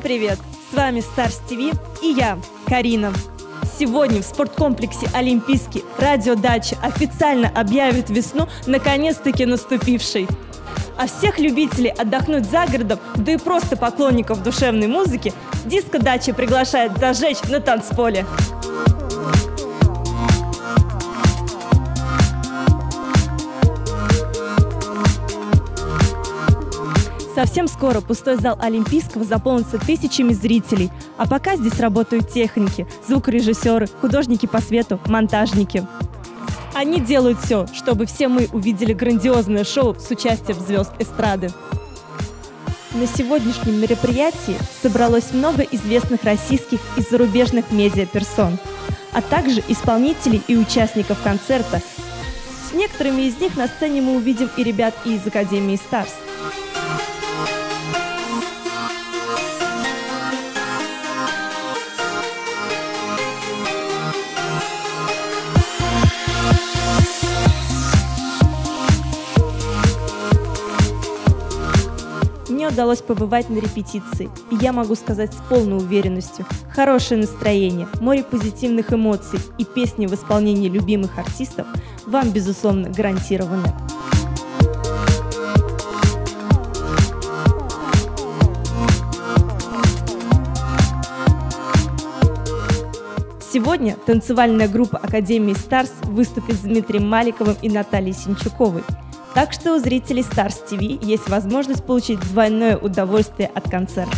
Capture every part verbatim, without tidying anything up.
привет! С вами Старс ТВ и я, Карина. Сегодня в спорткомплексе «Олимпийский» радиодача официально объявит весну, наконец-таки наступившей. А всех любителей отдохнуть за городом, да и просто поклонников душевной музыки, диско-дача приглашает зажечь на танцполе. Совсем скоро пустой зал Олимпийского заполнится тысячами зрителей, а пока здесь работают техники, звукорежиссеры, художники по свету, монтажники. Они делают все, чтобы все мы увидели грандиозное шоу с участием звезд эстрады. На сегодняшнем мероприятии собралось много известных российских и зарубежных медиаперсон, а также исполнителей и участников концерта. С некоторыми из них на сцене мы увидим и ребят из Академии Старс. Мне удалось побывать на репетиции, и я могу сказать с полной уверенностью: хорошее настроение, море позитивных эмоций и песни в исполнении любимых артистов вам, безусловно, гарантированы. Сегодня танцевальная группа Академии Старс выступит с Дмитрием Маликовым и Натальей Синчуковой. Так что у зрителей Старс ТВ есть возможность получить двойное удовольствие от концерта.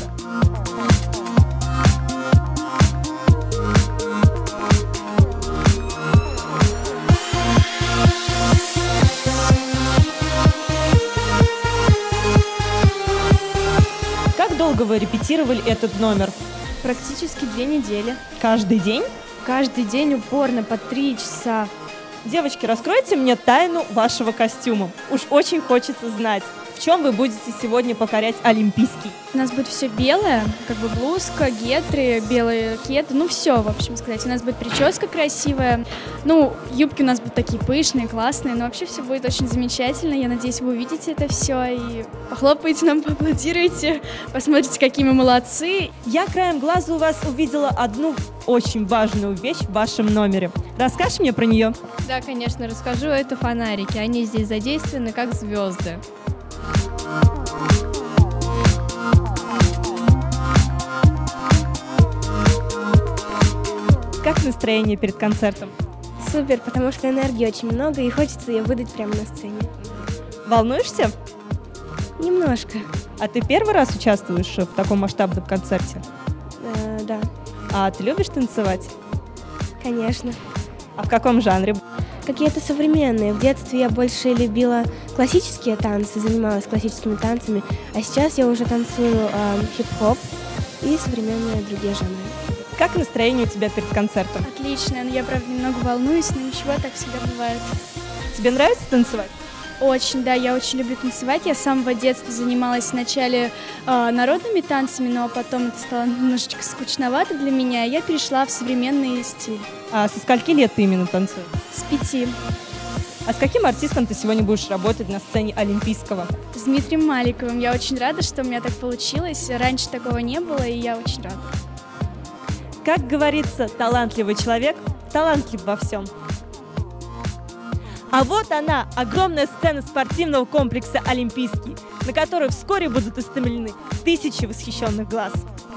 Как долго вы репетировали этот номер? Практически две недели. Каждый день? Каждый день упорно, по три часа. Девочки, раскройте мне тайну вашего костюма. Уж очень хочется знать, в чем вы будете сегодня покорять Олимпийский. У нас будет все белое, как бы блузка, гетры, белые кеды, ну все, в общем сказать. У нас будет прическа красивая, ну, юбки у нас будут такие пышные, классные, но вообще все будет очень замечательно. Я надеюсь, вы увидите это все и похлопаете нам, поаплодируете, посмотрите, какие мы молодцы. Я краем глаза у вас увидела одну очень важную вещь в вашем номере. Расскажешь мне про нее? Да, конечно, расскажу. Это фонарики. Они здесь задействованы как звезды. Как настроение перед концертом? Супер, потому что энергии очень много и хочется ее выдать прямо на сцене. Волнуешься? Немножко. А ты первый раз участвуешь в таком масштабном концерте? Э, да. А ты любишь танцевать? Конечно. А в каком жанре? Какие-то современные. В детстве я больше любила классические танцы, занималась классическими танцами, а сейчас я уже танцую э, хип-хоп и современные другие жанры. Как настроение у тебя перед концертом? Отлично, но я, правда, немного волнуюсь, но ничего, так всегда бывает. Тебе нравится танцевать? Очень, да, я очень люблю танцевать. Я с самого детства занималась вначале э, народными танцами, но потом это стало немножечко скучновато для меня, и я перешла в современный стиль. А со скольки лет ты именно танцуешь? С пяти. А с каким артистом ты сегодня будешь работать на сцене Олимпийского? С Дмитрием Маликовым. Я очень рада, что у меня так получилось. Раньше такого не было, и я очень рада. Как говорится, талантливый человек талантлив во всем. А вот она, огромная сцена спортивного комплекса «Олимпийский», на которой вскоре будут устремлены тысячи восхищенных глаз.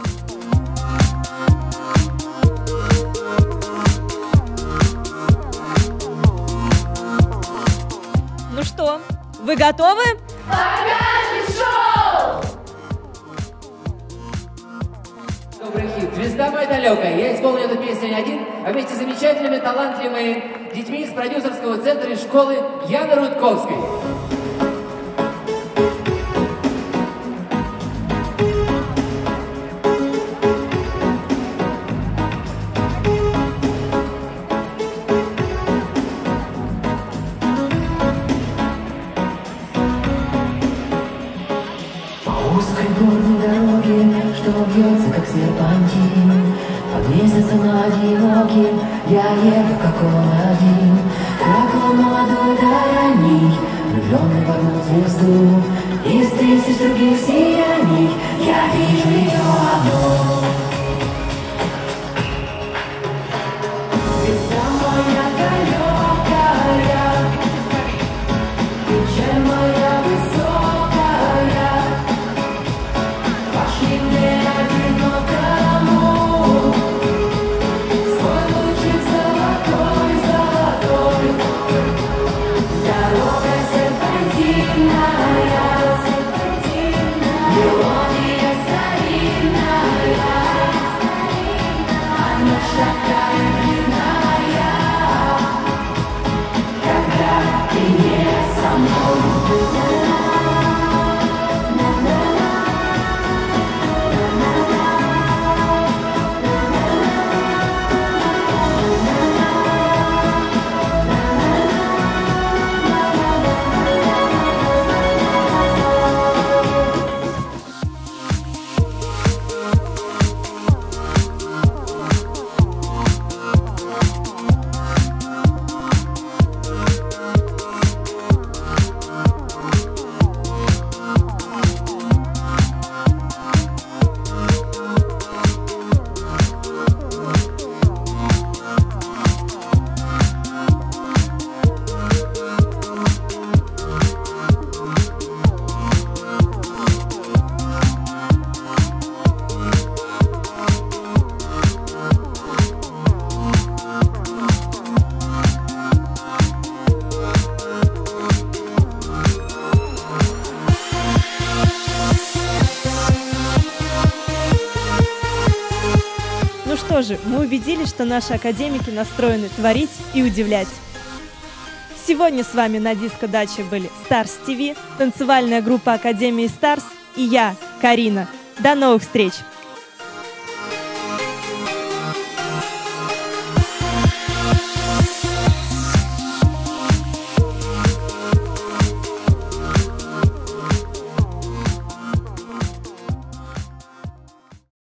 Ну что, вы готовы? Покажем шоу! Добрый хит. «Звезда моя далекая». Я исполню эту песню не один, а вместе с замечательными, талантливыми детьми из продюсерского центра и школы Яны Рудковской. По узкой горной дороге, что бьется, как серпантин, под месяцем одиноким я еду, как он один, как он молодой да ранний, влюбленный в одну звезду. Из тысяч других сияний я вижу ее одну. такая длинная, когда ты не со мной. Ну что же, мы убедились, что наши академики настроены творить и удивлять. Сегодня с вами на диско-даче были Stars ти ви, танцевальная группа Академии Stars и я, Карина. До новых встреч!